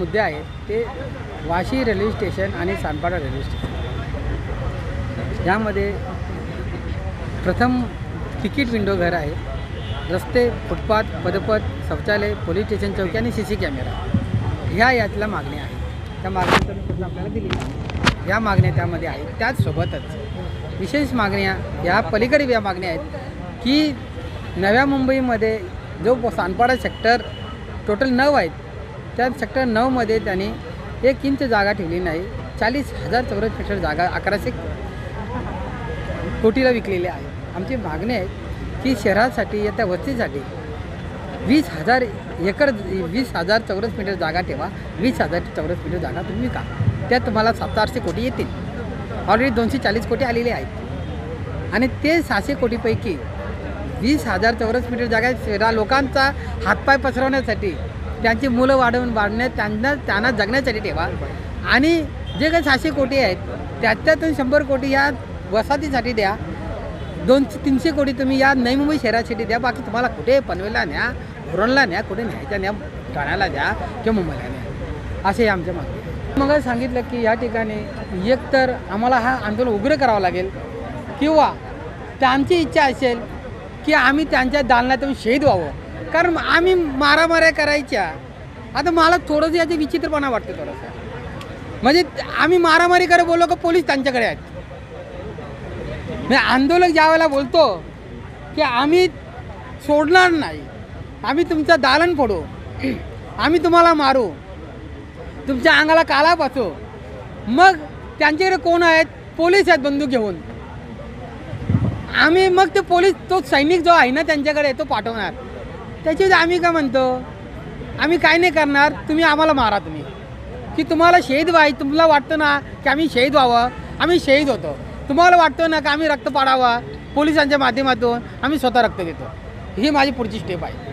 मुद्दे आहेत ते वाशी रेल्वे स्टेशन आणि सानपाडा रेल्वे स्टेशन यामध्ये प्रथम तिकीट विंडो घर आहे, रस्ते, फुटपाथ, पदपथ, शौचालय, पोलीस स्टेशन चौकी आणि CC कॅमेरा ह्या यातल्या मागण्या आहेत। त्या मागण्या तर आपल्याला दिली, या मागण्या त्यामध्ये आहेत। त्याचसोबतच विशेष मागण्या या पलीकडे या मागण्या आहेत की नव्या मुंबईमध्ये जो सानपाडा सेक्टर टोटल 9 आहेत, त्या सेक्टर 9 मध्ये त्यांनी 1 इंच जागा ठेवली नाही। 40,000 चौरस मीटर जागा 1100 कोटीला विकलेली आहे। आमची मागणी आहे की शहरासाठी या त्या वस्तीसाठी 20,000 एकर 20,000 चौरस मीटर जागा ठेवा। 20,000 चौरस मीटर जागा तुम्ही विका, त्यात तुम्हाला 700 कोटी येतील। ऑलरेडी 240 कोटी आलेले आहेत आणि ते 600 कोटीपैकी 20,000 चौरस मीटर जागा लोकांचा हातपाय पसरवण्यासाठी, त्यांची मुलं वाढण्यात, त्यांना जगण्यासाठी ठेवा आणि जे काही 600 कोटी आहेत त्याच्यातून 100 कोटी या वसाहतीसाठी द्या। 200-300 कोटी तुम्ही या नवी मुंबई शहरासाठी द्या। बाकी तुम्हाला कुठे पनवेलला न्या, उरणला न्या, कुठे न्यायच्या न्या, ठाण्याला द्या किंवा मुंबईला न्या, असे आमच्या मागणी। मग सांगितलं की या ठिकाणी एकतर आम्हाला हा आंदोलन उग्र करावं लागेल किंवा त्यांची इच्छा असेल की आम्ही त्यांच्या दालनातून शहीद व्हावं, कारण आम्ही मारामाऱ्या करायच्या। आता मला थोडंसं याचे विचित्रपणा वाटतं थोडंसं, म्हणजे आम्ही मारामारी करे बोललो का पोलीस त्यांच्याकडे आहेत। मी आंदोलक ज्यावेळेला बोलतो की आम्ही सोडणार नाही, आम्ही तुमचं दालन फोडू, आम्ही तुम्हाला मारू, तुमच्या अंगाला काळा पाचू, मग त्यांच्याकडे कोण आहेत? पोलीस आहेत बंदूक घेऊन। आम्ही मग ते पोलीस, तो सैनिक जो आहे ना त्यांच्याकडे तो पाठवणार। त्याच्यामध्ये आम्ही काय म्हणतो, आम्ही काय नाही करणार, तुम्ही आम्हाला मारा, तुम्ही की तुम्हाला शहीद व्हायचं, तुम्हाला वाटतं ना की आम्ही शहीद व्हावं, आम्ही शहीद होतो। तुम्हाला वाटतं ना की आम्ही रक्त पाडावा पोलिसांच्या माध्यमातून, आम्ही स्वतः रक्त देतो। ही माझी पुढची स्टेप आहे।